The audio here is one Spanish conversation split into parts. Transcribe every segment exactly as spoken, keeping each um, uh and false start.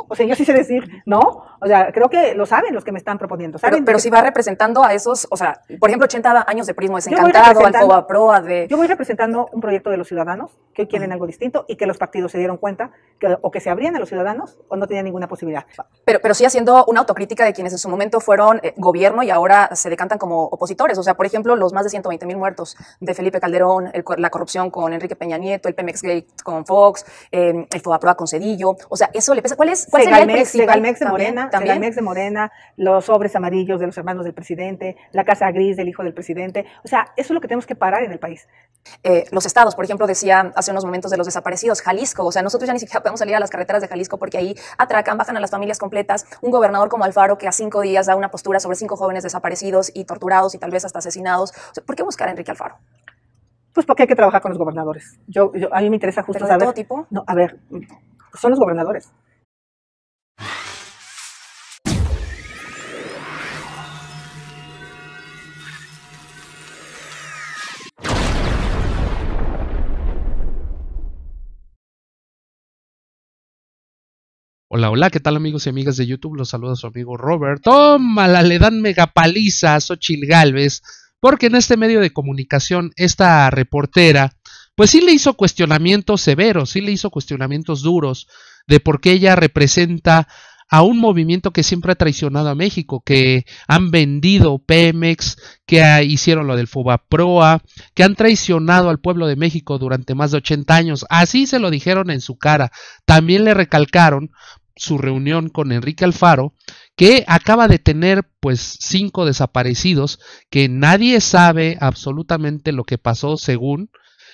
O sea, yo sí sé decir no. O sea, creo que lo saben los que me están proponiendo. ¿Saben? Pero, pero si va representando a esos, o sea, por ejemplo, ochenta años de Prismo Yo voy Desencantado, al representando- Fobaproa, de... Yo voy representando un proyecto de los ciudadanos que hoy quieren algo distinto y que los partidos se dieron cuenta que o que se abrían a los ciudadanos o no tenían ninguna posibilidad. Pero, pero sí haciendo una autocrítica de quienes en su momento fueron eh, gobierno y ahora se decantan como opositores. O sea, por ejemplo, los más de ciento veinte mil muertos de Felipe Calderón, el, la corrupción con Enrique Peña Nieto, el Pemex Gate con Fox, eh, el Fobaproa con Cedillo. O sea, eso le pesa. ¿Cuál es cuál sería el principal? Segalmex de ¿También? Morena, ¿También? Segalmex de Morena, los sobres amarillos de los hermanos del presidente, la casa gris del hijo del presidente. O sea, eso es lo que tenemos que parar en el país. Eh, los estados, por ejemplo, decía hace unos momentos de los desaparecidos, Jalisco, o sea, nosotros ya ni siquiera podemos salir a las carreteras de Jalisco porque ahí atracan, bajan a las familias completas, un gobernador como Alfaro que a cinco días da una postura sobre cinco jóvenes desaparecidos y torturados y tal vez hasta asesinados. O sea, ¿por qué buscar a Enrique Alfaro? Pues porque hay que trabajar con los gobernadores. Yo, yo a mí me interesa justo ¿Pero de saber. todo tipo? No, a ver, son los gobernadores. Hola, hola, ¿qué tal amigos y amigas de YouTube? Los saluda su amigo Robert. Tómala, le dan megapaliza a Xóchitl Gálvez, porque en este medio de comunicación, esta reportera, pues sí le hizo cuestionamientos severos, sí le hizo cuestionamientos duros de por qué ella representa a un movimiento que siempre ha traicionado a México, que han vendido Pemex, que hicieron lo del Fobaproa, que han traicionado al pueblo de México durante más de ochenta años. Así se lo dijeron en su cara. También le recalcaron su reunión con Enrique Alfaro, que acaba de tener pues cinco desaparecidos, que nadie sabe absolutamente lo que pasó según,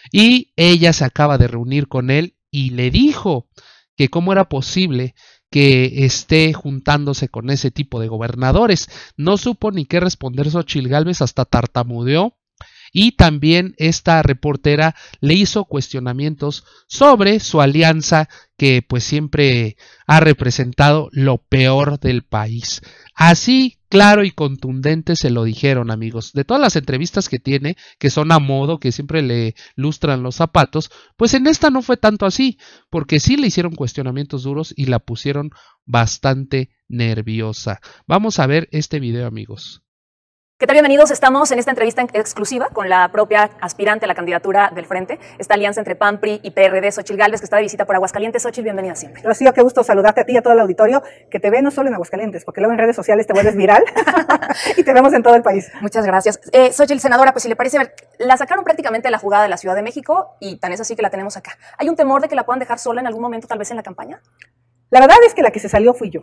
y ella se acaba de reunir con él y le dijo que cómo era posible que esté juntándose con ese tipo de gobernadores. No supo ni qué responder Xóchitl Gálvez, hasta tartamudeó. Y también esta reportera le hizo cuestionamientos sobre su alianza, que pues siempre ha representado lo peor del país. Así claro y contundente se lo dijeron, amigos. De todas las entrevistas que tiene, que son a modo, que siempre le lustran los zapatos, pues en esta no fue tanto así, porque sí le hicieron cuestionamientos duros y la pusieron bastante nerviosa. Vamos a ver este video, amigos. ¿Qué tal? Bienvenidos. Estamos en esta entrevista exclusiva con la propia aspirante a la candidatura del Frente, esta alianza entre P A N, P R I y P R D, Xóchitl Gálvez, que está de visita por Aguascalientes. Xóchitl, bienvenida siempre. Rocío, qué gusto saludarte a ti y a todo el auditorio que te ve no solo en Aguascalientes, porque luego en redes sociales te vuelves viral y te vemos en todo el país. Muchas gracias. Eh, Xóchitl, senadora, pues si le parece, a ver, la sacaron prácticamente de la jugada de la Ciudad de México y tan es así que la tenemos acá. ¿Hay un temor de que la puedan dejar sola en algún momento, tal vez en la campaña? La verdad es que la que se salió fui yo.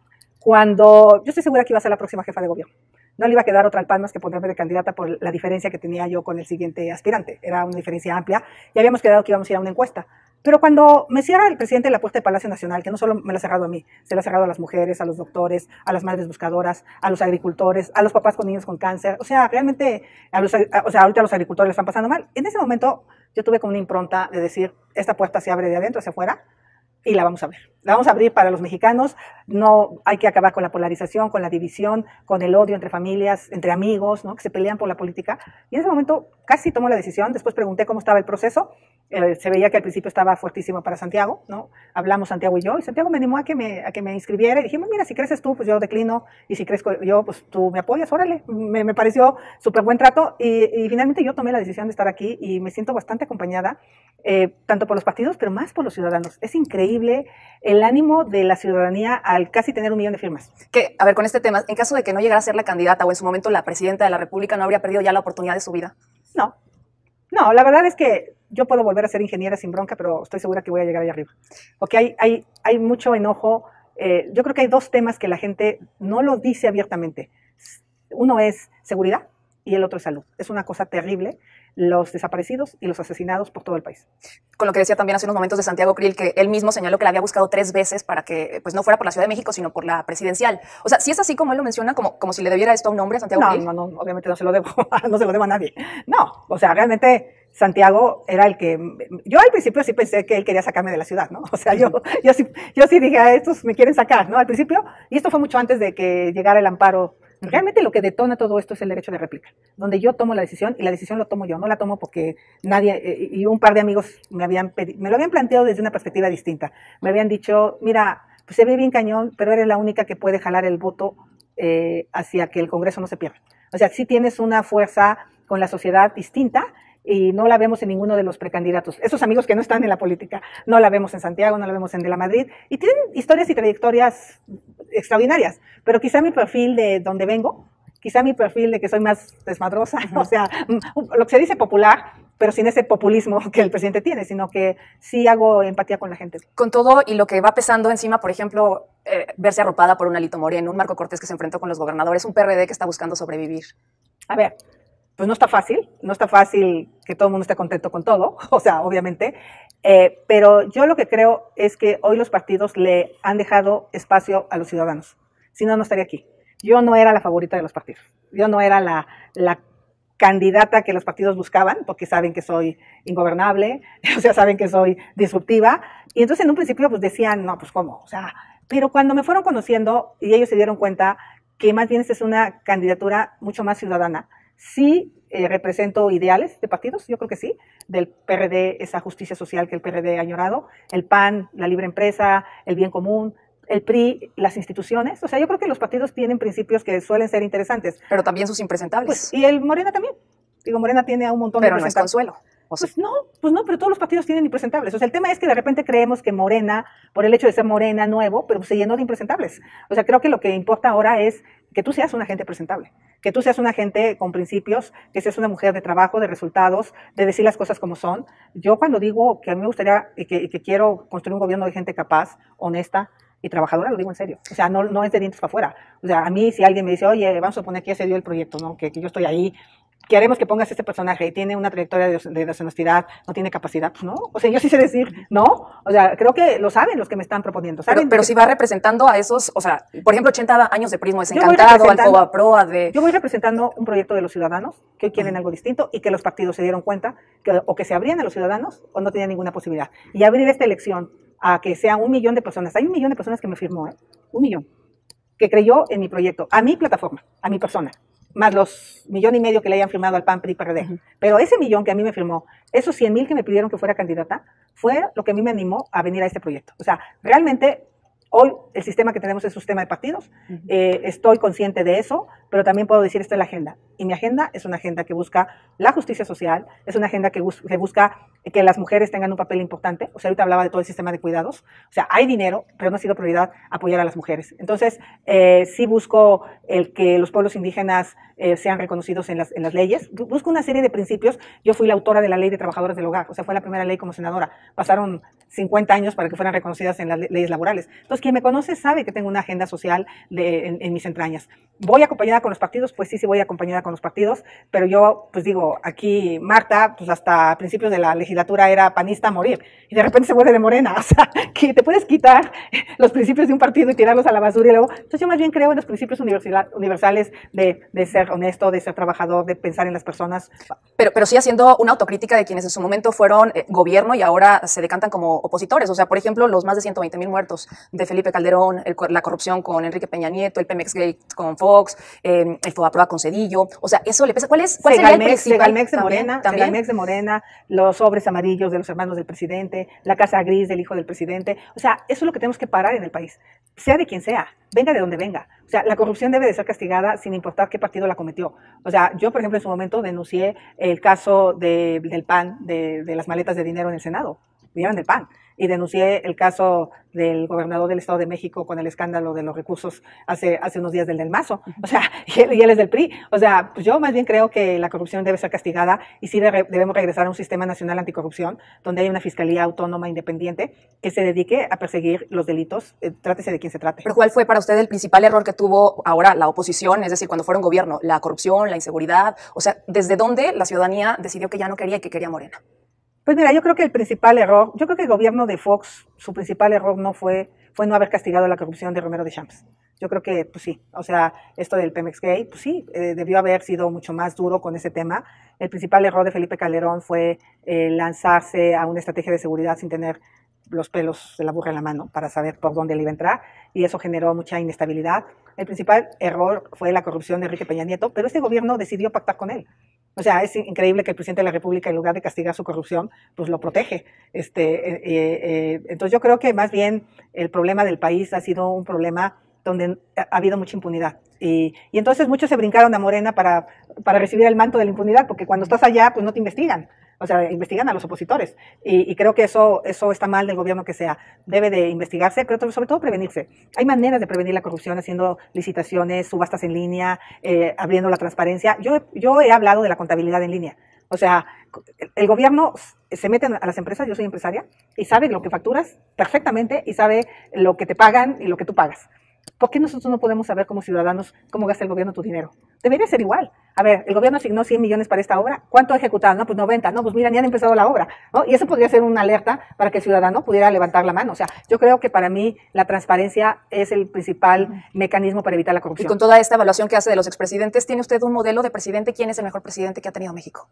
Cuando yo estoy segura que iba a ser la próxima jefa de gobierno. No le iba a quedar otra al P A N más que ponerme de candidata por la diferencia que tenía yo con el siguiente aspirante. Era una diferencia amplia y habíamos quedado que íbamos a ir a una encuesta. Pero cuando me cierra el presidente la puerta del Palacio Nacional, que no solo me la ha cerrado a mí, se la ha cerrado a las mujeres, a los doctores, a las madres buscadoras, a los agricultores, a los papás con niños con cáncer, o sea, realmente, a los, a, o sea, ahorita los agricultores le están pasando mal. En ese momento yo tuve como una impronta de decir, esta puerta se abre de adentro hacia afuera, y la vamos a ver. La vamos a abrir para los mexicanos. No hay que acabar con la polarización, con la división, con el odio entre familias, entre amigos, ¿no? Que se pelean por la política. Y en ese momento casi tomó la decisión. Después pregunté cómo estaba el proceso. Eh, se veía que al principio estaba fuertísimo para Santiago, ¿no? Hablamos Santiago y yo, y Santiago me animó a que me, a que me inscribiera. Y dijimos, mira, si creces tú, pues yo declino. Y si crezco yo, pues tú me apoyas, órale. Me, me pareció súper buen trato. Y, y finalmente yo tomé la decisión de estar aquí y me siento bastante acompañada. Eh, tanto por los partidos, pero más por los ciudadanos. Es increíble el ánimo de la ciudadanía al casi tener un millón de firmas. Que, a ver, con este tema, en caso de que no llegara a ser la candidata o en su momento la presidenta de la República, ¿no habría perdido ya la oportunidad de su vida? No, no, la verdad es que yo puedo volver a ser ingeniera sin bronca, pero estoy segura que voy a llegar allá arriba. Porque hay, hay, hay mucho enojo. Eh, yo creo que hay dos temas que la gente no lo dice abiertamente. Uno es seguridad y el otro es salud. Es una cosa terrible. Los desaparecidos y los asesinados por todo el país. Con lo que decía también hace unos momentos de Santiago Krill, que él mismo señaló que la había buscado tres veces para que pues no fuera por la Ciudad de México, sino por la presidencial. O sea, si es así como él lo menciona, como, como si le debiera esto a un hombre, Santiago no, Krill. No, no, obviamente no se lo debo, no se lo debo a nadie. No, o sea, realmente Santiago era el que, yo al principio sí pensé que él quería sacarme de la ciudad, ¿no? O sea, yo, yo, sí, yo sí dije, a estos me quieren sacar, ¿no? Al principio, y esto fue mucho antes de que llegara el amparo. Realmente lo que detona todo esto es el derecho de réplica, donde yo tomo la decisión y la decisión lo tomo yo, no la tomo porque nadie, eh, y un par de amigos me, habían me lo habían planteado desde una perspectiva distinta. Me habían dicho, mira, pues se ve bien cañón, pero eres la única que puede jalar el voto eh, hacia que el Congreso no se pierda. O sea, sí tienes una fuerza con la sociedad distinta y no la vemos en ninguno de los precandidatos. Esos amigos que no están en la política, no la vemos en Santiago, no la vemos en De la Madrid, y tienen historias y trayectorias extraordinarias, pero quizá mi perfil de donde vengo, quizá mi perfil de que soy más desmadrosa, uh-huh. o sea, lo que se dice popular, pero sin ese populismo que el presidente tiene, sino que sí hago empatía con la gente. Con todo y lo que va pesando encima, por ejemplo, eh, verse arropada por un Alito Moreno, un Marco Cortés que se enfrentó con los gobernadores, un P R D que está buscando sobrevivir. A ver, pues no está fácil, no está fácil que todo el mundo esté contento con todo, o sea, obviamente, eh, pero yo lo que creo es que hoy los partidos le han dejado espacio a los ciudadanos, si no, no estaría aquí. Yo no era la favorita de los partidos, yo no era la, la candidata que los partidos buscaban, porque saben que soy ingobernable, o sea, saben que soy disruptiva, y entonces en un principio pues decían, no, pues cómo, o sea, pero cuando me fueron conociendo y ellos se dieron cuenta que más bien esta es una candidatura mucho más ciudadana, sí eh, represento ideales de partidos, yo creo que sí, del P R D, esa justicia social que el P R D ha añorado, el P A N, la libre empresa, el bien común, el P R I, las instituciones, o sea, yo creo que los partidos tienen principios que suelen ser interesantes. Pero también sus impresentables. Pues, y el Morena también, digo, Morena tiene a un montón pero de impresentables. Pero no es consuelo. O sea, pues no, pues no, pero todos los partidos tienen impresentables. O sea, el tema es que de repente creemos que Morena, por el hecho de ser Morena nuevo, pero se llenó de impresentables. O sea, creo que lo que importa ahora es que tú seas una gente presentable, que tú seas una gente con principios, que seas una mujer de trabajo, de resultados, de decir las cosas como son. Yo cuando digo que a mí me gustaría y que, y que quiero construir un gobierno de gente capaz, honesta y trabajadora, lo digo en serio. O sea, no, no es de dientes para afuera. O sea, a mí si alguien me dice, oye, vamos a poner que ya se dio el proyecto, ¿no? que, que yo estoy ahí, queremos que pongas este personaje y tiene una trayectoria de, de deshonestidad, no tiene capacidad, pues no, o sea, yo sí sé decir, no, o sea, creo que lo saben los que me están proponiendo. ¿Saben? Pero, pero si va representando a esos, o sea, por ejemplo, ochenta años de prismo, Desencantado, Alcoba Proa, de... Yo voy representando un proyecto de los ciudadanos que hoy quieren uh-huh. algo distinto y que los partidos se dieron cuenta que o que se abrían a los ciudadanos o no tenían ninguna posibilidad. Y abrir esta elección a que sea un millón de personas, hay un millón de personas que me firmó, ¿eh? un millón, que creyó en mi proyecto, a mi plataforma, a mi persona, más los millón y medio que le hayan firmado al P A N, P R I, P R D. Uh-huh. Pero ese millón que a mí me firmó, esos cien mil que me pidieron que fuera candidata, fue lo que a mí me animó a venir a este proyecto. O sea, realmente hoy el sistema que tenemos es un sistema de partidos, uh-huh. eh, estoy consciente de eso, pero también puedo decir, esta es la agenda. Y mi agenda es una agenda que busca la justicia social, es una agenda que, bus- que busca que las mujeres tengan un papel importante. O sea, ahorita hablaba de todo el sistema de cuidados. O sea, hay dinero, pero no ha sido prioridad apoyar a las mujeres. Entonces, eh, sí busco el que los pueblos indígenas eh, sean reconocidos en las, en las leyes. Busco una serie de principios. Yo fui la autora de la Ley de Trabajadoras del Hogar. O sea, fue la primera ley como senadora. Pasaron cincuenta años para que fueran reconocidas en las le- leyes laborales. Entonces, quien me conoce sabe que tengo una agenda social de, en, en mis entrañas. ¿Voy acompañada con los partidos? Pues sí, sí voy acompañada con los partidos, pero yo, pues digo, aquí Marta, pues hasta principios de la legislatura era panista a morir, y de repente se vuelve de Morena. O sea, que te puedes quitar los principios de un partido y tirarlos a la basura y luego... Entonces yo más bien creo en los principios universales de, de ser honesto, de ser trabajador, de pensar en las personas. Pero, pero sí haciendo una autocrítica de quienes en su momento fueron eh, gobierno y ahora se decantan como opositores. O sea, por ejemplo, los más de ciento veinte mil muertos de Felipe Calderón, el, la corrupción con Enrique Peña Nieto, el Pemex Gate con Fox, eh, el Fobaproa con Cedillo. O sea, eso le pesa. ¿Cuál es? ¿Cuál sería el principal? Segalmex de Morena, Segalmex de Morena, los sobres amarillos de los hermanos del presidente, la casa gris del hijo del presidente. O sea, eso es lo que tenemos que parar en el país, sea de quien sea, venga de donde venga. O sea, la corrupción debe de ser castigada sin importar qué partido la cometió. O sea, yo, por ejemplo, en su momento denuncié el caso de, del P A N, de, de las maletas de dinero en el Senado. Vinieron del P A N. Y denuncié el caso del gobernador del Estado de México con el escándalo de los recursos hace, hace unos días del Del Mazo. O sea, y él, y él es del P R I. O sea, pues yo más bien creo que la corrupción debe ser castigada y sí de, debemos regresar a un sistema nacional anticorrupción donde hay una fiscalía autónoma independiente que se dedique a perseguir los delitos, eh, trátese de quien se trate. Pero ¿cuál fue para usted el principal error que tuvo ahora la oposición, es decir, cuando fueron gobierno? La corrupción, la inseguridad, o sea, ¿desde dónde la ciudadanía decidió que ya no quería y que quería Morena? Pues mira, yo creo que el principal error, yo creo que el gobierno de Fox, su principal error no fue, fue no haber castigado la corrupción de Romero de Champs. Yo creo que, pues sí, o sea, esto del Pemex Gate, pues sí, eh, debió haber sido mucho más duro con ese tema. El principal error de Felipe Calderón fue eh, lanzarse a una estrategia de seguridad sin tener los pelos de la burra en la mano para saber por dónde le iba a entrar, y eso generó mucha inestabilidad. El principal error fue la corrupción de Enrique Peña Nieto, pero este gobierno decidió pactar con él. O sea, es increíble que el presidente de la República, en lugar de castigar su corrupción, pues lo protege. Este, eh, eh, entonces yo creo que más bien el problema del país ha sido un problema donde ha habido mucha impunidad. Y, y entonces muchos se brincaron a Morena para, para recibir el manto de la impunidad, porque cuando estás allá, pues no te investigan. O sea, investigan a los opositores. Y, y creo que eso, eso está mal del gobierno que sea. Debe de investigarse, pero sobre todo prevenirse. Hay maneras de prevenir la corrupción haciendo licitaciones, subastas en línea, eh, abriendo la transparencia. Yo, yo he hablado de la contabilidad en línea. O sea, el gobierno se mete a las empresas, yo soy empresaria, y sabe lo que facturas perfectamente y sabe lo que te pagan y lo que tú pagas. ¿Por qué nosotros no podemos saber como ciudadanos cómo gasta el gobierno tu dinero? Debería ser igual. A ver, el gobierno asignó cien millones para esta obra. ¿Cuánto ha ejecutado? No, pues noventa. No, pues mira, ni han empezado la obra, ¿no? Y eso podría ser una alerta para que el ciudadano pudiera levantar la mano. O sea, yo creo que para mí la transparencia es el principal mecanismo para evitar la corrupción. Y con toda esta evaluación que hace de los expresidentes, ¿tiene usted un modelo de presidente? ¿Quién es el mejor presidente que ha tenido México?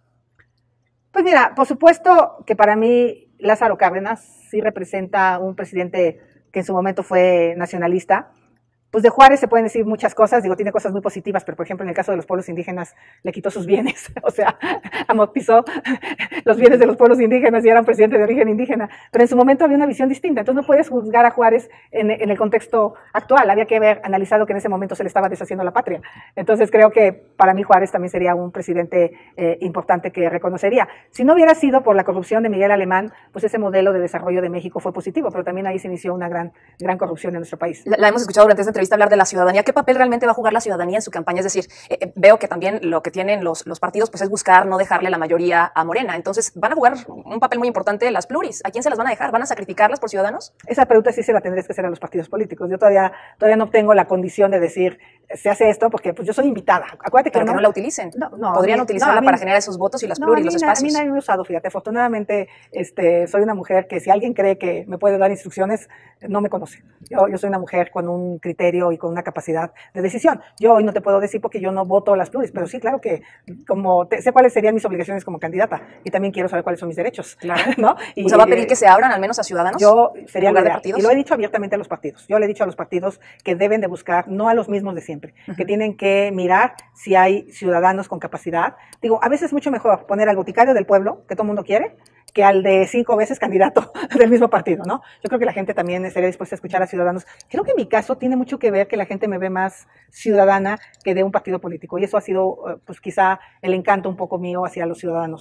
Pues mira, por supuesto que para mí Lázaro Cárdenas sí representa un presidente que en su momento fue nacionalista. Pues de Juárez se pueden decir muchas cosas, digo, tiene cosas muy positivas, pero por ejemplo en el caso de los pueblos indígenas le quitó sus bienes, o sea, amortizó los bienes de los pueblos indígenas y era un presidente de origen indígena, pero en su momento había una visión distinta, entonces no puedes juzgar a Juárez en, en el contexto actual, había que haber analizado que en ese momento se le estaba deshaciendo la patria, entonces creo que para mí Juárez también sería un presidente eh, importante que reconocería. Si no hubiera sido por la corrupción de Miguel Alemán, pues ese modelo de desarrollo de México fue positivo, pero también ahí se inició una gran, gran corrupción en nuestro país. La, la hemos escuchado durante esta entrevista hablar de la ciudadanía. ¿Qué papel realmente va a jugar la ciudadanía en su campaña? Es decir, eh, veo que también lo que tienen los, los partidos pues es buscar no dejarle la mayoría a Morena. Entonces, ¿van a jugar un papel muy importante las pluris? ¿A quién se las van a dejar? ¿Van a sacrificarlas por ciudadanos? Esa pregunta sí se la tendrías que hacer a los partidos políticos. Yo todavía, todavía no tengo la condición de decir, se hace esto porque pues yo soy invitada. Acuérdate que Pero no, que no la utilicen. No, no, Podrían mí, utilizarla no, mí, para generar esos votos y las no, pluris, a mí, los espacios. A mí nadie me ha usado, fíjate. Afortunadamente, este, soy una mujer que si alguien cree que me puede dar instrucciones, no me conoce. Yo, yo soy una mujer con un criterio y con una capacidad de decisión. Yo hoy no te puedo decir porque yo no voto las pluris, pero sí, claro que como te, sé cuáles serían mis obligaciones como candidata y también quiero saber cuáles son mis derechos. Claro. ¿No? Y, ¿O sea, va a pedir que se abran al menos a ciudadanos? Yo sería en lugar de partidos. Y lo he dicho abiertamente a los partidos. Yo le he dicho a los partidos que deben de buscar, no a los mismos de siempre, uh-huh. que tienen que mirar si hay ciudadanos con capacidad. Digo, a veces es mucho mejor poner al boticario del pueblo, que todo el mundo quiere, que al de cinco veces candidato del mismo partido, ¿no? Yo creo que la gente también estaría dispuesta a escuchar a ciudadanos. Creo que en mi caso tiene mucho que ver que la gente me ve más ciudadana que de un partido político, y eso ha sido, pues quizá, el encanto un poco mío hacia los ciudadanos.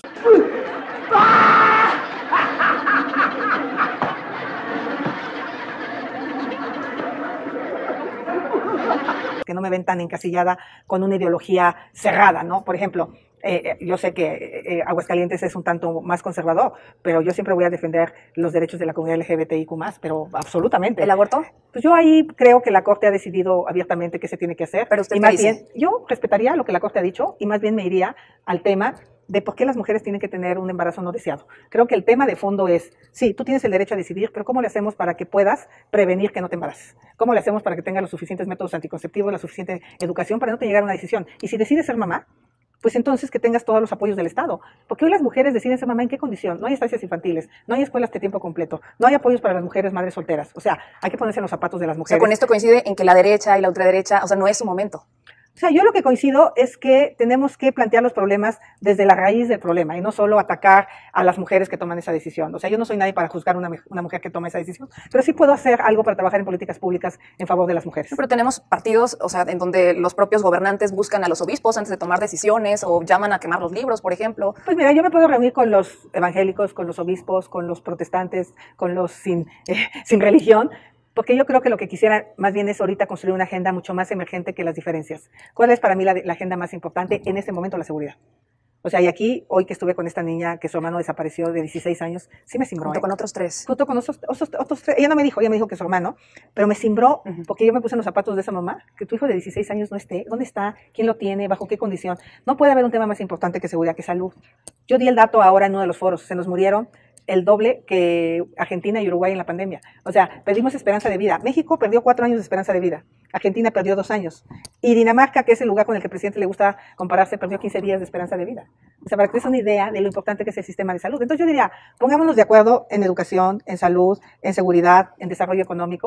Que no me ven tan encasillada con una ideología cerrada, ¿no? Por ejemplo, eh, yo sé que eh, Aguascalientes es un tanto más conservador, pero yo siempre voy a defender los derechos de la comunidad L G B T I Q más, pero absolutamente. ¿El aborto? Pues yo ahí creo que la Corte ha decidido abiertamente qué se tiene que hacer. Pero usted y más dice? bien, yo respetaría lo que la Corte ha dicho y más bien me iría al tema de por qué las mujeres tienen que tener un embarazo no deseado. Creo que el tema de fondo es, sí, tú tienes el derecho a decidir, pero ¿cómo le hacemos para que puedas prevenir que no te embaraces? ¿Cómo le hacemos para que tengas los suficientes métodos anticonceptivos, la suficiente educación para no te llegar a una decisión? Y si decides ser mamá, pues entonces que tengas todos los apoyos del Estado. Porque hoy las mujeres deciden ser mamá ¿en qué condición? No hay estancias infantiles, no hay escuelas de tiempo completo, no hay apoyos para las mujeres madres solteras. O sea, hay que ponerse en los zapatos de las mujeres. O sea, con esto coincide en que la derecha y la ultraderecha, o sea, no es su momento. O sea, yo lo que coincido es que tenemos que plantear los problemas desde la raíz del problema y no solo atacar a las mujeres que toman esa decisión. O sea, yo no soy nadie para juzgar una, una mujer que toma esa decisión, pero sí puedo hacer algo para trabajar en políticas públicas en favor de las mujeres. Pero tenemos partidos, o sea, en donde los propios gobernantes buscan a los obispos antes de tomar decisiones o llaman a quemar los libros, por ejemplo. Pues mira, yo me puedo reunir con los evangélicos, con los obispos, con los protestantes, con los sin, eh, sin religión, porque yo creo que lo que quisiera más bien es ahorita construir una agenda mucho más emergente que las diferencias. ¿Cuál es para mí la, la agenda más importante en este momento? La seguridad. O sea, y aquí, hoy que estuve con esta niña que su hermano desapareció de dieciséis años, sí me cimbró. Junto ¿eh? con otros tres. Junto con otros, otros, otros tres. Ella no me dijo, ella me dijo que su hermano, pero me cimbró uh-huh. porque yo me puse en los zapatos de esa mamá, que tu hijo de dieciséis años no esté. ¿Dónde está? ¿Quién lo tiene? ¿Bajo qué condición? No puede haber un tema más importante que seguridad, que salud. Yo di el dato ahora en uno de los foros, se nos murieron el doble que Argentina y Uruguay en la pandemia. O sea, perdimos esperanza de vida. México perdió cuatro años de esperanza de vida. Argentina perdió dos años. Y Dinamarca, que es el lugar con el que el presidente le gusta compararse, perdió quince días de esperanza de vida. O sea, para que te des una idea de lo importante que es el sistema de salud. Entonces yo diría, pongámonos de acuerdo en educación, en salud, en seguridad, en desarrollo económico,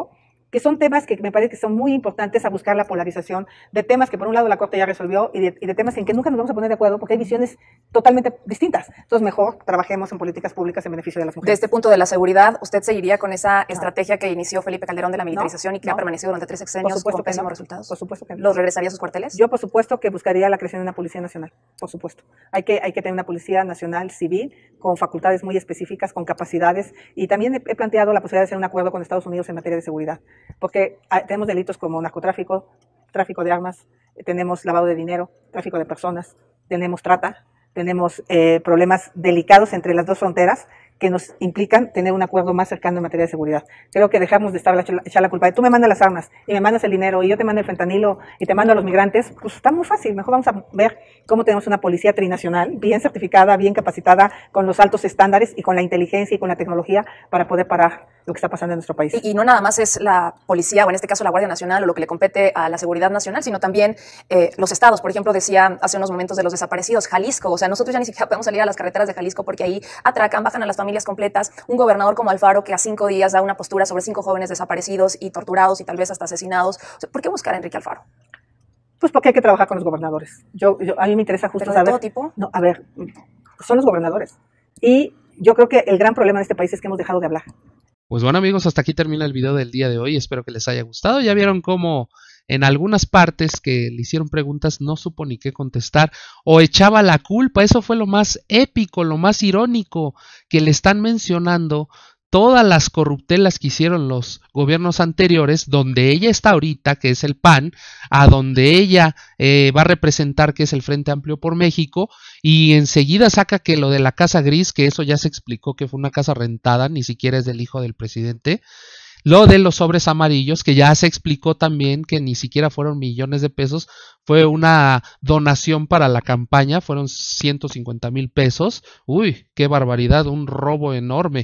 que son temas que me parece que son muy importantes a buscar la polarización de temas que por un lado la Corte ya resolvió y de, y de temas en que nunca nos vamos a poner de acuerdo porque hay visiones totalmente distintas. Entonces mejor trabajemos en políticas públicas en beneficio de las mujeres. De este punto de la seguridad, ¿usted seguiría con esa estrategia que inició Felipe Calderón de la militarización no, y que no. ha permanecido durante tres sexenios con pésimos no. resultados? Por supuesto que no. ¿Los regresaría a sus cuarteles? Yo por supuesto que buscaría la creación de una policía nacional, por supuesto. Hay que, hay que tener una policía nacional civil con facultades muy específicas, con capacidades, y también he, he planteado la posibilidad de hacer un acuerdo con Estados Unidos en materia de seguridad, porque hay, tenemos delitos como narcotráfico, tráfico de armas, tenemos lavado de dinero, tráfico de personas, tenemos trata, tenemos eh, problemas delicados entre las dos fronteras que nos implican tener un acuerdo más cercano en materia de seguridad. Creo que dejamos de estar a echar la culpa de tú me mandas las armas y me mandas el dinero y yo te mando el fentanilo y te mando a los migrantes, pues está muy fácil. Mejor vamos a ver cómo tenemos una policía trinacional, bien certificada, bien capacitada, con los altos estándares y con la inteligencia y con la tecnología para poder parar lo que está pasando en nuestro país. Y, y no nada más es la policía, o en este caso la Guardia Nacional, o lo que le compete a la seguridad nacional, sino también eh, los estados. Por ejemplo, decía hace unos momentos de los desaparecidos, Jalisco. O sea, nosotros ya ni siquiera podemos salir a las carreteras de Jalisco porque ahí atracan, bajan a las familias completas. Un gobernador como Alfaro que a cinco días da una postura sobre cinco jóvenes desaparecidos y torturados y tal vez hasta asesinados. O sea, ¿por qué buscar a Enrique Alfaro? Pues porque hay que trabajar con los gobernadores. Yo, yo, a mí me interesa justo ¿Pero saber... de todo tipo? No, a ver, son los gobernadores. Y yo creo que el gran problema de este país es que hemos dejado de hablar. Pues bueno amigos, hasta aquí termina el video del día de hoy, espero que les haya gustado. Ya vieron cómo en algunas partes que le hicieron preguntas no supo ni qué contestar o echaba la culpa. Eso fue lo más épico, lo más irónico, que le están mencionando todas las corruptelas que hicieron los gobiernos anteriores, donde ella está ahorita, que es el P A N, a donde ella eh, va a representar, que es el Frente Amplio por México, y enseguida saca que lo de la Casa Gris, que eso ya se explicó que fue una casa rentada, ni siquiera es del hijo del presidente. Lo de los sobres amarillos, que ya se explicó también que ni siquiera fueron millones de pesos, fue una donación para la campaña, fueron ciento cincuenta mil pesos. Uy, qué barbaridad, un robo enorme.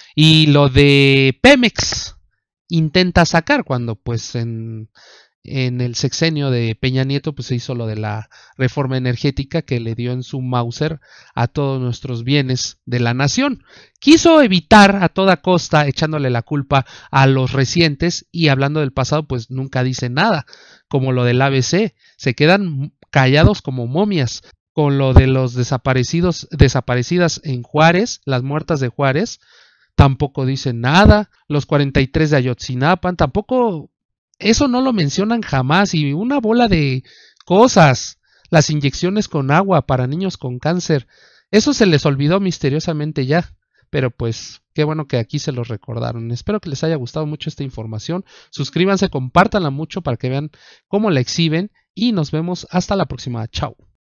Y lo de Pemex intenta sacar cuando pues en, en el sexenio de Peña Nieto pues se hizo lo de la reforma energética que le dio en su Mauser a todos nuestros bienes de la nación. Quiso evitar a toda costa echándole la culpa a los recientes y hablando del pasado pues nunca dice nada, como lo del A B C, se quedan callados como momias. Con lo de los desaparecidos, desaparecidas en Juárez, las muertas de Juárez, tampoco dicen nada. Los cuarenta y tres de Ayotzinapa, tampoco, eso no lo mencionan jamás. Y una bola de cosas, las inyecciones con agua para niños con cáncer, eso se les olvidó misteriosamente ya. Pero pues, qué bueno que aquí se los recordaron. Espero que les haya gustado mucho esta información. Suscríbanse, compártanla mucho para que vean cómo la exhiben. Y nos vemos hasta la próxima. Chao.